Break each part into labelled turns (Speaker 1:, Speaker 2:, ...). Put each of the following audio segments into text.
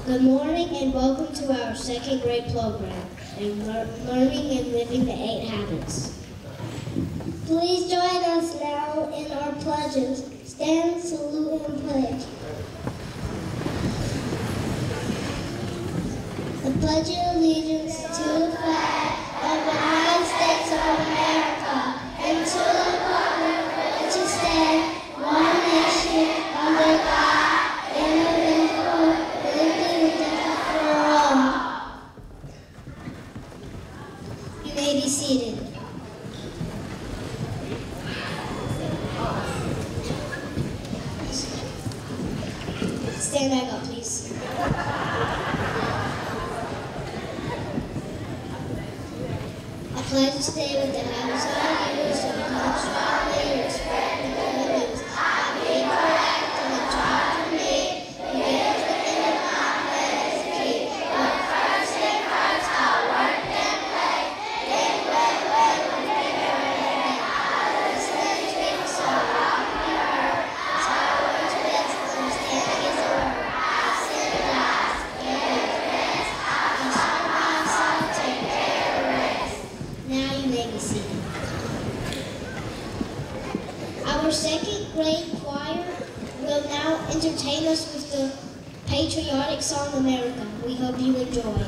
Speaker 1: Good morning and welcome to our second grade program, Learning and Living the 8 Habits.
Speaker 2: Please join us now in our pledges. Stand, salute, and pledge. I pledge allegiance to the flag of the United States of America and to the republic which stands one nation under God, indivisible, with liberty and justice for all. You may be seated. Stand back up, please. I pledge to stay with the habits I use to become strong leaders, spreading the good news. I be correct and the job for me. Begins within the confidence to keep. But first thing first, I'll work and play. Think with when people and others listening to me so I'll be heard. So I work to this, understanding is a word. I symbolize, give rest. I concern myself, take care of rest. Now you may be seated. Our second grade choir will now entertain us with the patriotic song America. We hope you enjoy.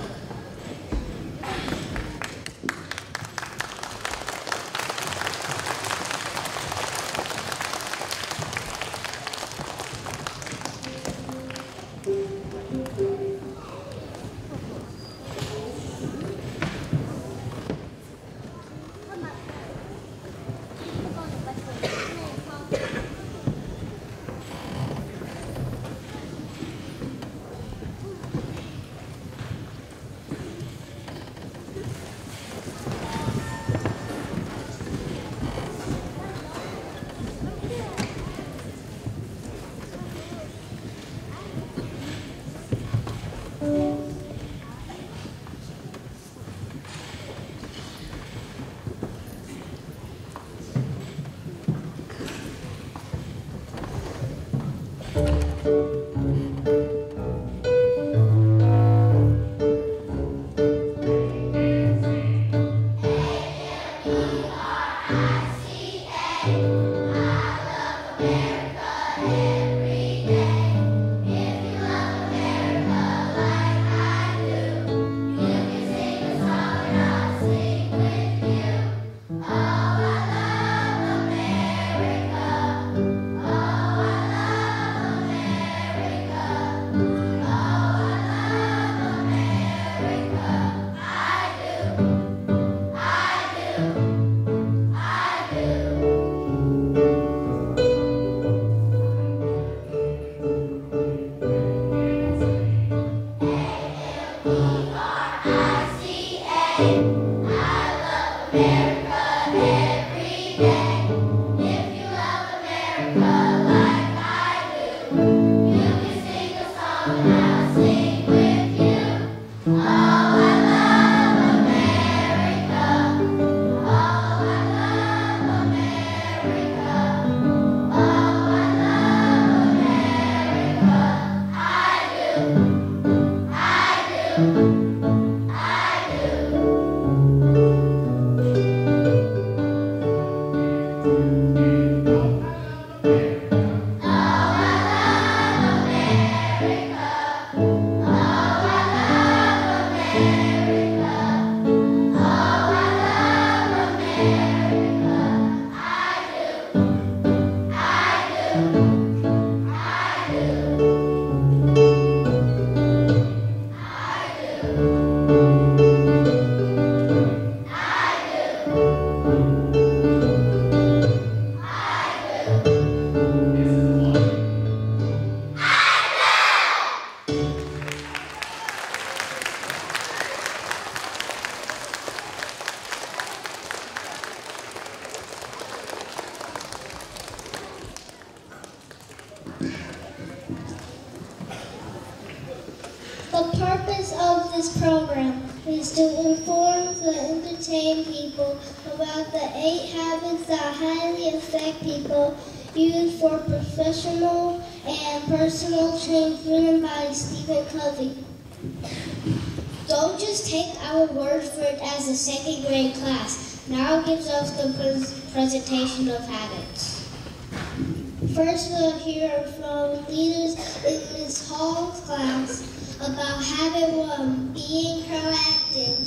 Speaker 2: The purpose of this program is to inform and entertain people about the 8 habits that highly affect people, used for professional and personal change, written by Stephen Covey.
Speaker 1: Don't just take our word for it as a second grade class. Now gives us the presentation of habits. First, we'll hear from leaders in Ms. Hall's class about habit 1, being proactive.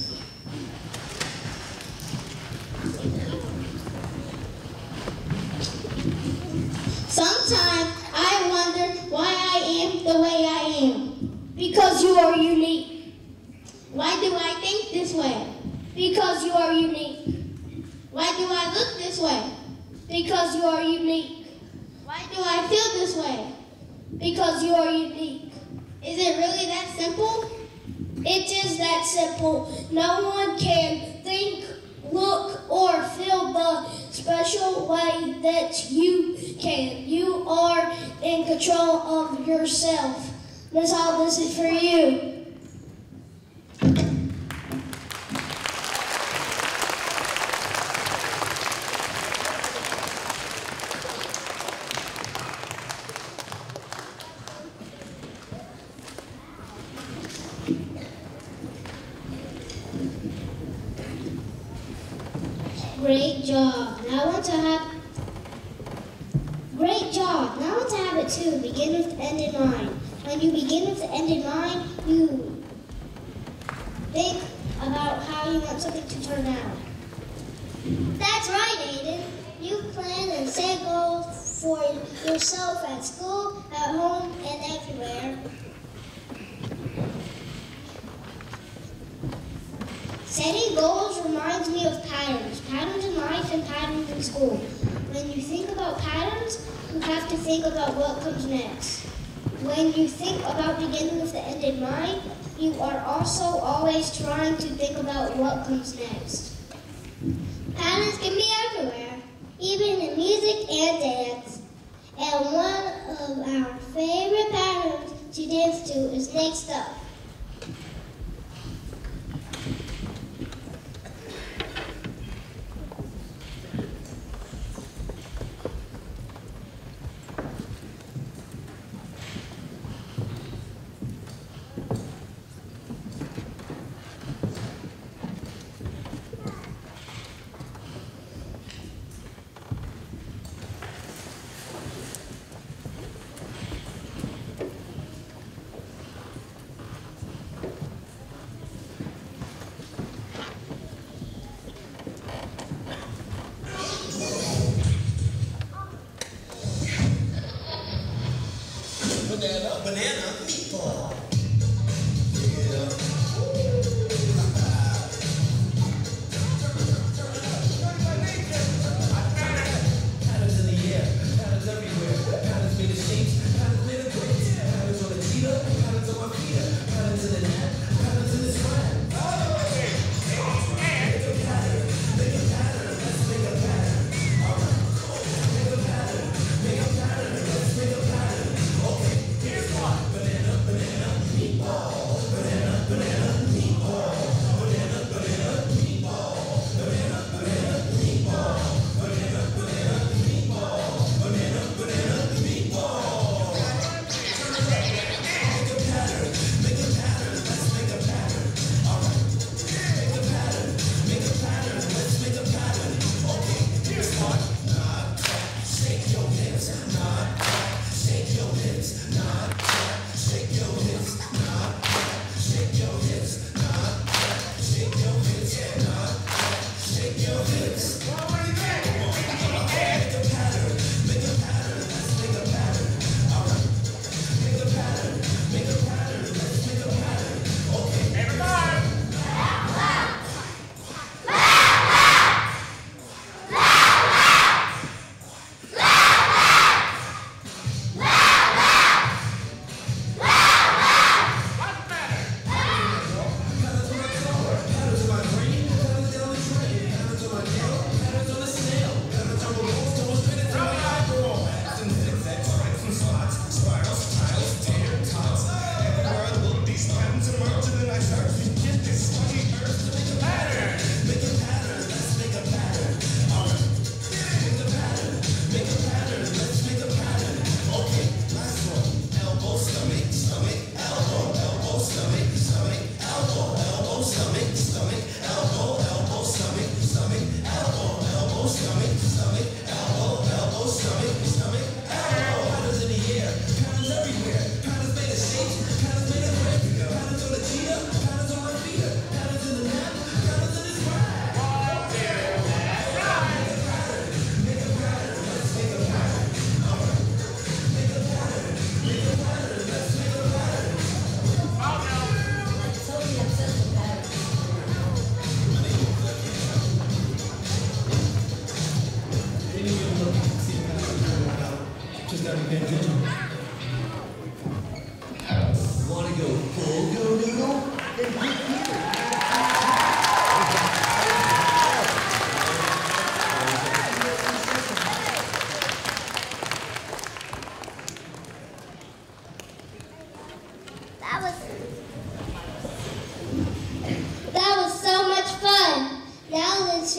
Speaker 2: Sometimes I wonder why I am the way I am. Because you are unique. Why do I think this way? Because you are unique. Why do I look this way? Because you are unique. Why do I feel this way? Because you are unique. Is it really that simple? It is that simple. No one can think, look, or feel the special way that you can. You are in control of yourself. That's all this is for you.
Speaker 1: Great job. Now I want to have Great job. Now I want to have it 2. Begin with the end in mind. When you begin with the end in mind, you think about how you want something to turn out.
Speaker 2: That's right, Aiden. You plan and set goals for yourself at school, at home, and everywhere.
Speaker 1: Setting goals reminds me of patterns. Patterns in life and patterns in school. When you think about patterns, you have to think about what comes next. When you think about beginning with the end in mind, you are also always trying to think about what comes next.
Speaker 2: Patterns can be everywhere, even in music and dance. And one of our favorite patterns to dance to is Next Up.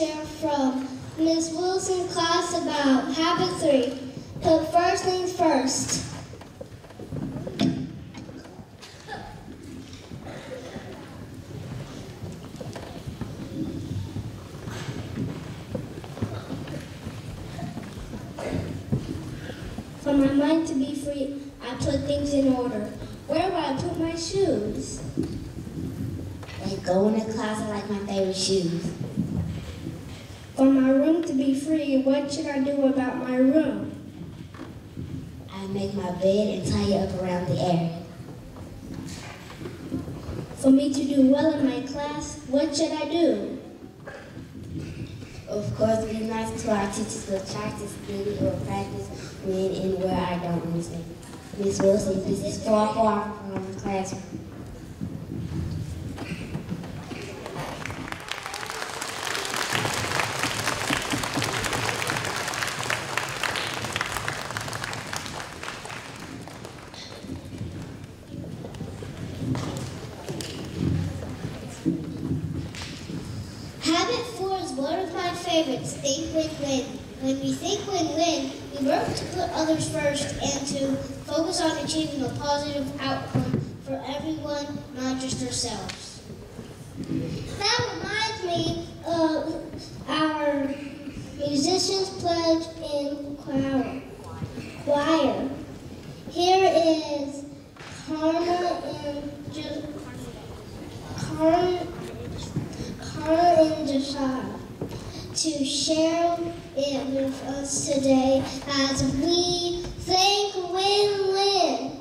Speaker 1: hear from Miss Wilson's class about habit 3. Put first things first. For my mind to be free, I put things in order. Where will I put my shoes?
Speaker 2: Like go in the closet like my favorite shoes.
Speaker 1: For my room to be free, what should I do about my room?
Speaker 2: I make my bed and tie it up around the area.
Speaker 1: For me to do well in my class, what should I do?
Speaker 2: Of course, be nice to our teachers, but try to study or practice when and where I don't understand. Miss Wilson, this is far from the classroom.
Speaker 1: Habit 4 is one of my favorites, think win-win. When we think win-win, we work to put others first and to focus on achieving a positive outcome for everyone, not just ourselves. That reminds me of our musicians pledge in choir. Here is Karma and Josiah to share it with us today as we think win-win.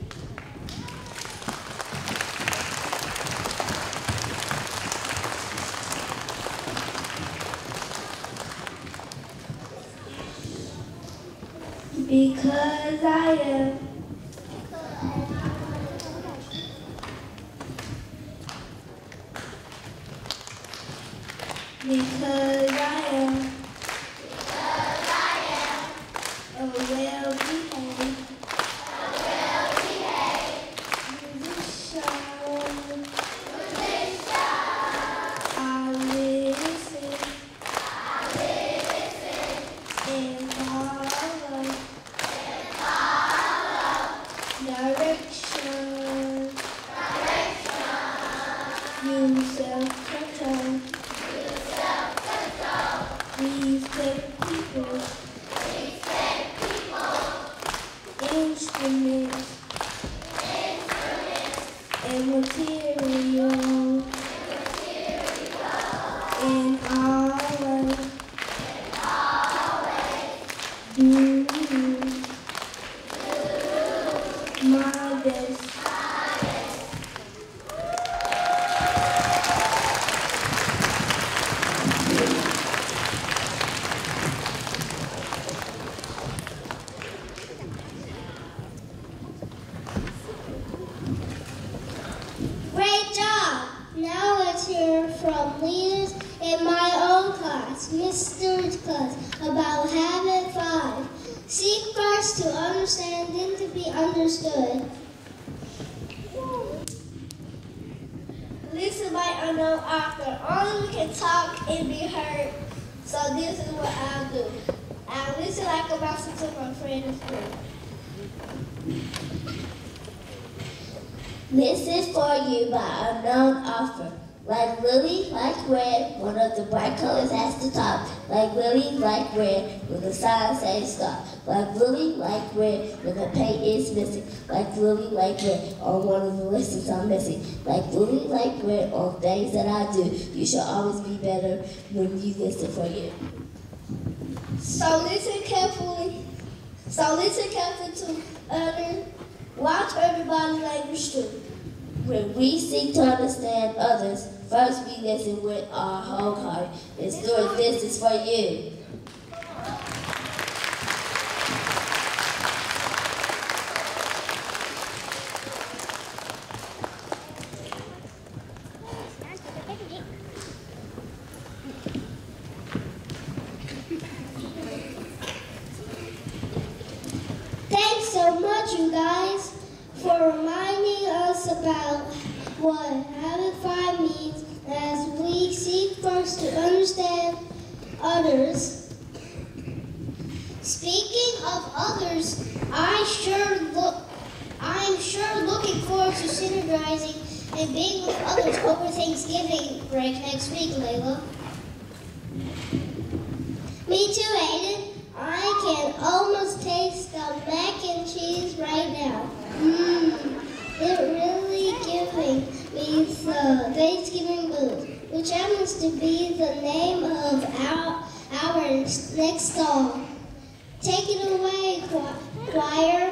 Speaker 1: Because I am. Because I am. A well-behaved. Musician. I listen. And follow. Direction. Use self-control. Respect people. Instruments. And material. And always. Do my best. Great job! Now let's hear from leaders in my own class, Miss Stewart's class, about habit 5. Seek first to understand, then to be understood. Listen by unknown author. Only we can talk and be heard, so this is what I'll do. I'll listen like a mouse to my friend is good.
Speaker 2: This is for you by unknown author. Like lily, like red, one of the bright colors has to top. Like lily, like red, with a sign saying stop. Like lily, like red, when the paint is missing. Like lily, like red, on one of the lessons I'm missing. Like lily, like red, on things that I do. You should always be better when you listen for you.
Speaker 1: So listen carefully to others. Watch everybody language too.
Speaker 2: When we seek to understand others, first we listen with our whole heart. And Stuart, this is for you.
Speaker 1: Thanks so much, you guys, for reminding us about what habit 5 means as we see seek first to understand others. Speaking of others, I'm sure looking forward to synergizing and being with others over Thanksgiving break next week, Layla. Me too, Aiden. I can almost taste the mac and cheese right now. It's really giving me the Thanksgiving blues, which happens to be the name of our next song. Take it away, choir.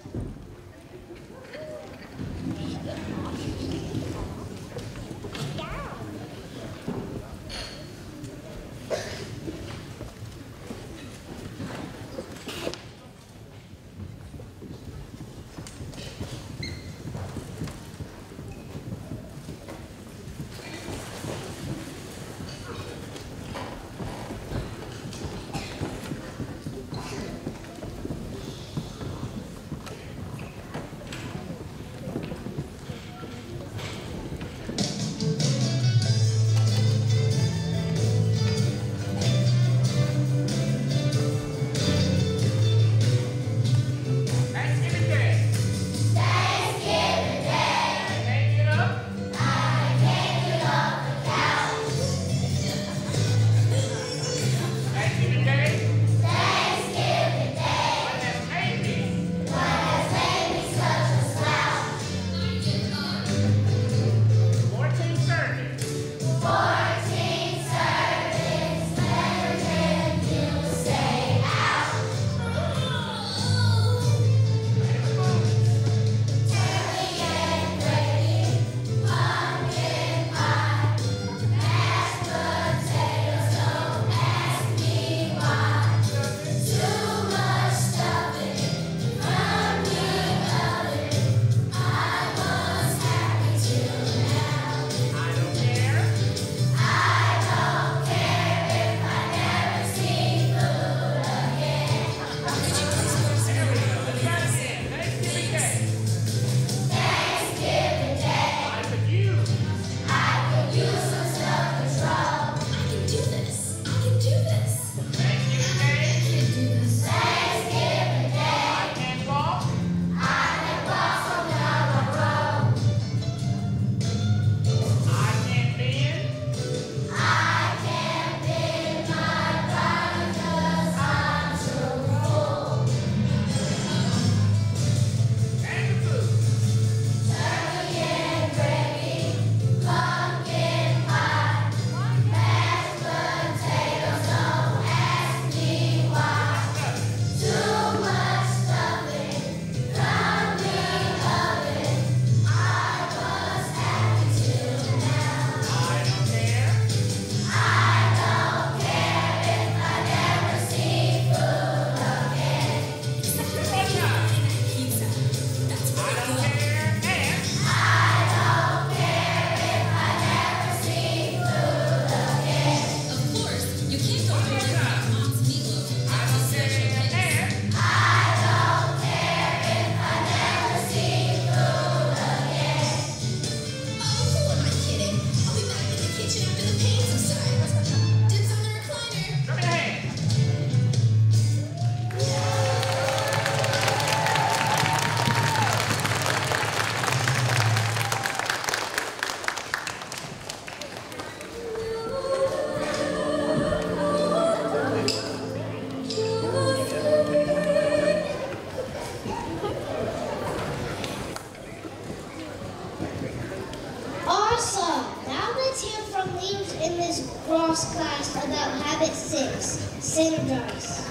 Speaker 1: Class about habit 6, synergize.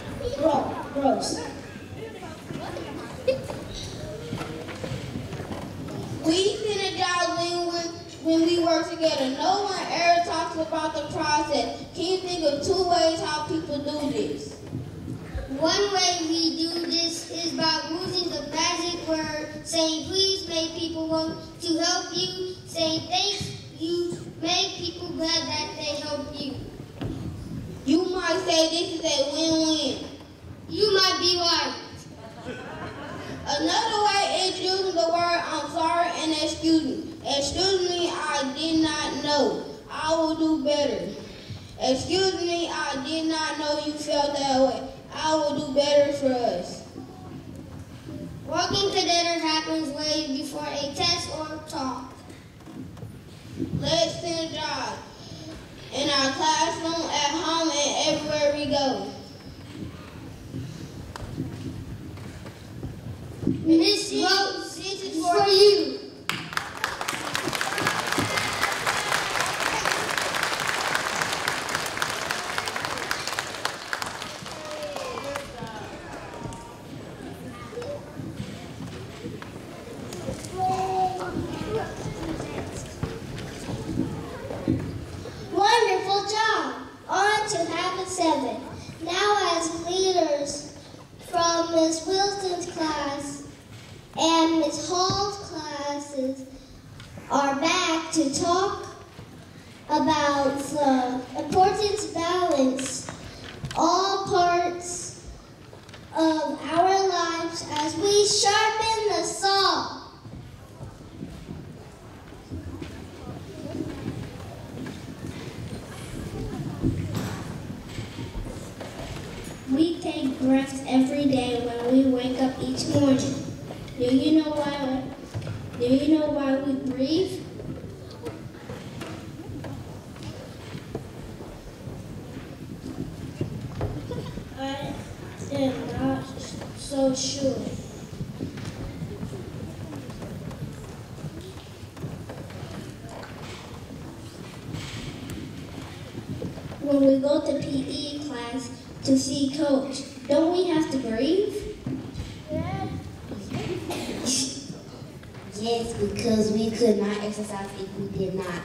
Speaker 1: Gross.
Speaker 2: We synergize when we work together. No one ever talks about the process. Can you think of 2 ways how people do this?
Speaker 1: One way we do this is by using the magic word. Saying please make people want to help you. Saying thanks you make people glad that they help you.
Speaker 2: You might say this is a win-win.
Speaker 1: You might be right.
Speaker 2: Another way is using the word I'm sorry and excuse me. Excuse me, I did not know. I I will do better. Excuse me, I did not know you felt that way. I will do better for us.
Speaker 1: Working together happens way before a test or talk.
Speaker 2: Let's synergize in our classroom, at home, and everywhere we go.
Speaker 1: Miss Rose, this is for you. Wonderful job. On to habit 7. Now as leaders from Miss Wilson's class and Miss Hall's classes are back to talk about the importance of balance, all parts of our lives as we sharpen the saw. We take breaths every day when we wake up each morning. Do you know why? Do you know why we breathe? I am not so sure. When we go to PE class to see coach, don't we have to breathe?
Speaker 3: Yes, because we could not exercise if we did not.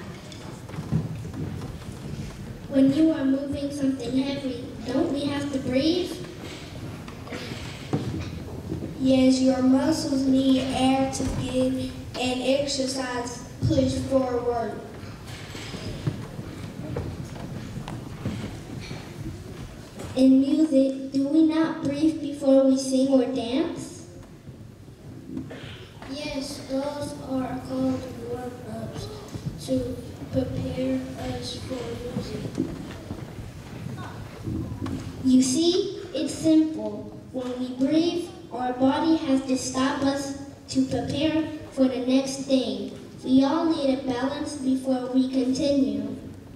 Speaker 1: When you are moving something heavy, don't we have to breathe?
Speaker 2: Yes, your muscles need air to get and exercise push forward.
Speaker 1: In music, do we not breathe before we sing or dance? Yes, those are called warm-ups to prepare us for music. You see, it's simple. When we breathe, our body has to stop us to prepare for the next thing. We all need a balance before we continue.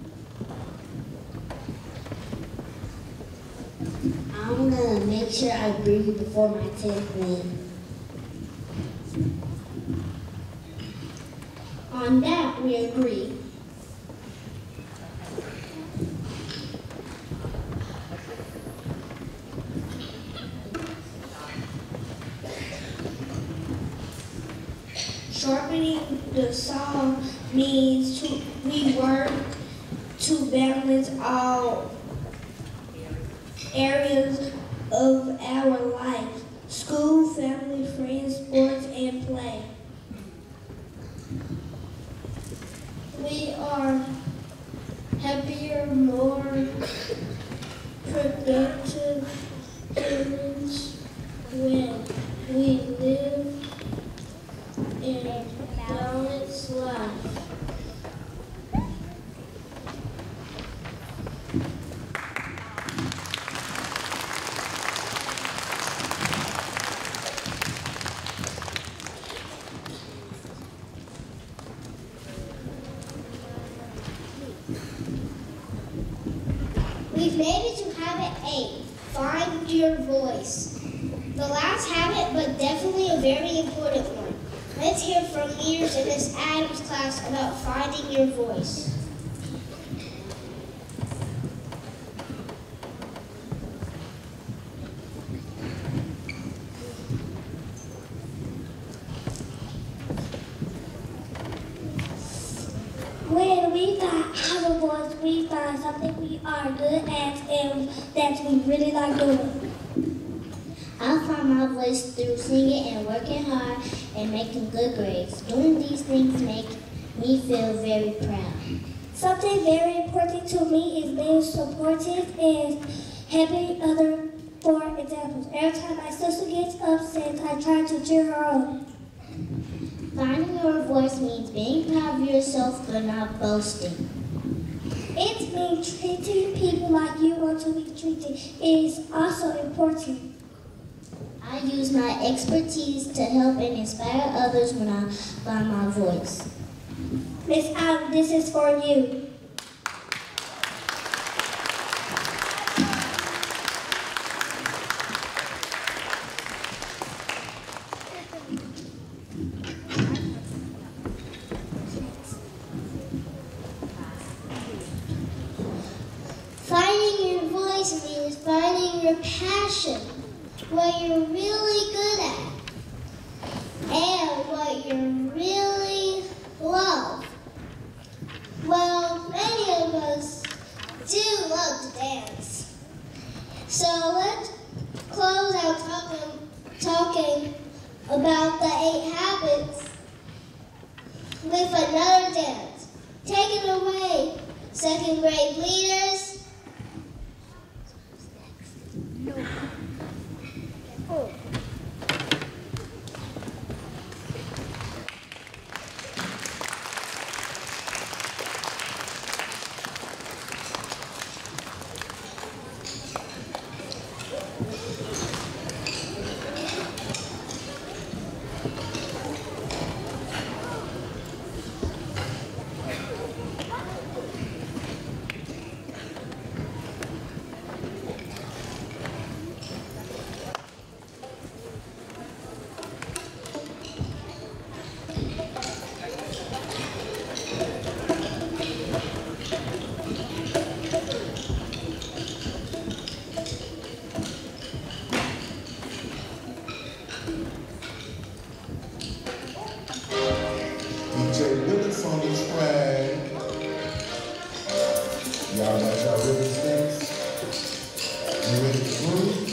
Speaker 3: I'm gonna make sure I breathe before my test then.
Speaker 1: On that, we agree.
Speaker 2: Sharpening the saw means we work to balance all areas of our life: school, family, friends, sports, and play. We are happier, more productive humans when we live in a balanced life.
Speaker 1: We've made it to habit 8, find your voice. The last habit, but definitely a very important one. Let's hear from leaders in Miss Adams' class about finding your voice.
Speaker 4: When we find our voice, we find something we are good at and that we really like doing.
Speaker 3: I find my voice through singing and working hard and making good grades. Doing these things make me feel very proud.
Speaker 4: Something very important to me is being supportive and helping others. For example, every time my sister gets upset, I try to cheer her up.
Speaker 3: Finding your voice means being proud of yourself but not boasting.
Speaker 4: me treating people like you want to be treated is also important.
Speaker 3: I use my expertise to help and inspire others when I find my voice.
Speaker 4: Miss Allen, this is for you.
Speaker 1: Finding your voice means finding your passion, what you're really good at, and what you really love. Well, many of us do love to dance. So let's close out talking about the 8 habits with another dance. Take it away, second grade leaders.
Speaker 2: Y'all got y'all rhythm sticks? You ready to groove?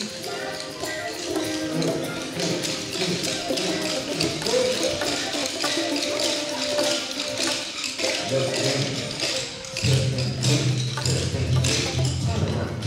Speaker 2: Let's dance. Turn around.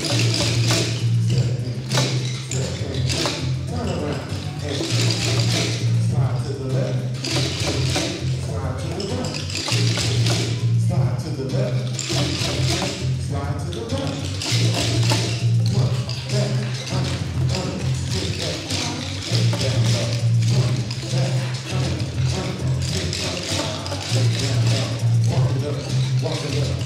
Speaker 2: Turn around. Slide to the left. Slide to the right. Slide to the left. Slide to the right. One, back, kick that, down low. One, back, kick that, down low. Walk it up, walk it up.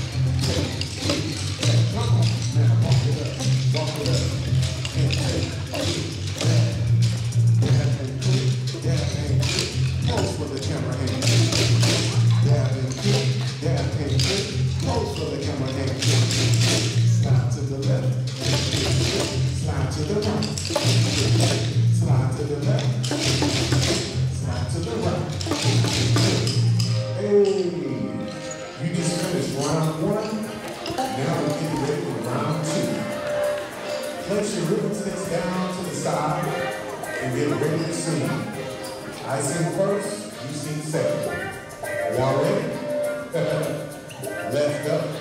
Speaker 2: Come on, now walk it up, and take that. Dab and kick, dab and kick. Pose for the camera hand. Dab and kick, dab and kick. Pose for the camera hand. Slide to the left. Slide to the right. Slide to the left. Slide to the right. Hey, you just finished round 1. Now we're getting ready for round 2. Place your rhythm sticks down to the side and get ready to sing. I sing first, you sing second. Y'all ready? Let's go.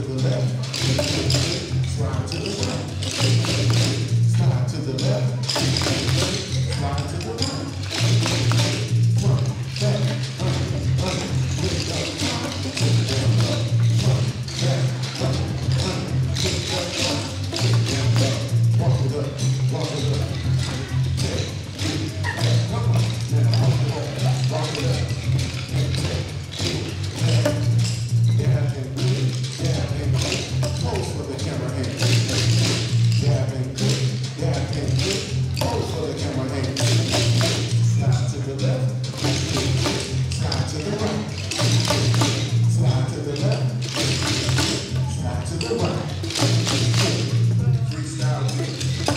Speaker 2: the left. Slide to the right. Slide to the left. Slide to the right. Front, back, lift up, front, back, lift up, walk it up, walk it up. Come on, now walk it up, walk it up. Dab and good, dab and good. Pose for the camera hand. Dab and good, dab and good. Pose for the camera hand. Slide to the left. Slide to the right. Slide to the left. Slide to the right. Freestyle with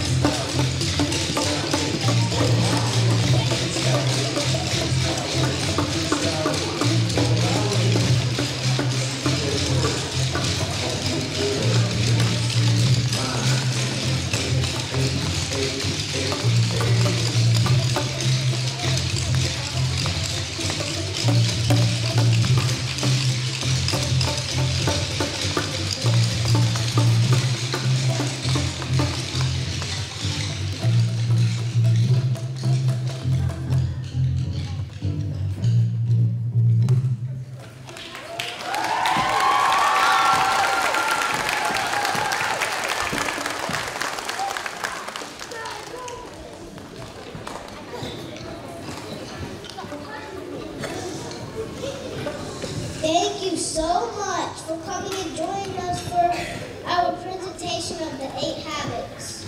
Speaker 1: Thank you so much for coming and joining us for our presentation of the 8 habits.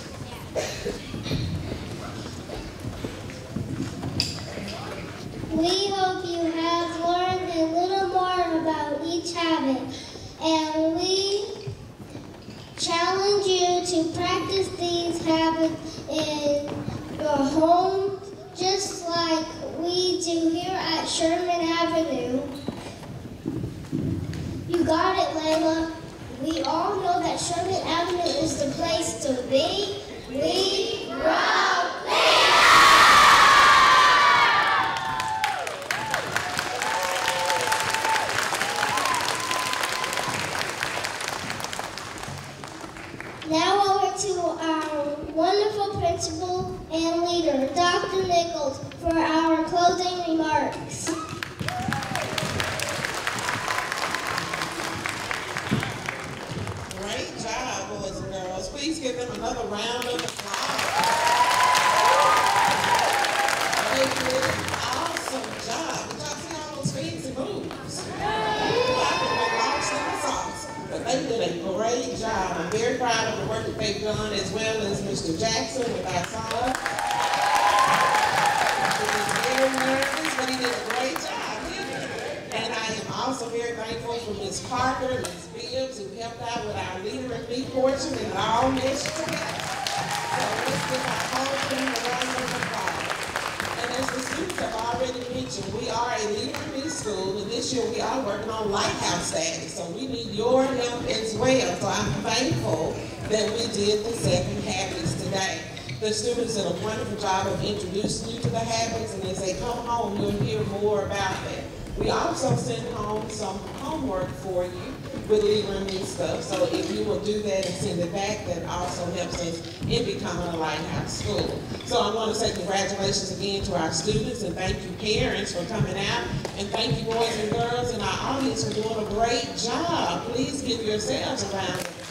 Speaker 1: We hope you have learned a little more about each habit, and we challenge you to practice these habits in your home, just like we do here at Sherman Avenue. You got it, Layla. We all know that Sherman Avenue is the place to be. We rock Layla! Now over to our wonderful principal and leader, Dr. Nichols, for our closing remarks.
Speaker 5: Great job, boys and girls. Please give them another round of applause. They did an awesome job. Did y'all see all those things and moves? I could have been lost in the sauce. But they did a great job. I'm very proud of the work that they've done, as well as Mr. Jackson with our song. He was very nervous, but he did a great job. And I am also very thankful for Ms. Parker and Ms. Bibbs, who helped out with our Leader in Me portion, and it all meshed together. So let's give our whole team a round of applause. And as the students have already mentioned, we are a Leader in Me school, and this year we are working on Lighthouse status. So we need your help as well. So I'm thankful that we did the 7 habits today. The students did a wonderful job of introducing you to the habits, and as they come home, you'll hear more about that. We also send home some homework for you with Leader in Me stuff. So if you will do that and send it back, that also helps us in becoming a Lighthouse school. So I want to say congratulations again to our students, and thank you parents for coming out, and thank you boys and girls in our audience for doing a great job. Please give yourselves a round of applause.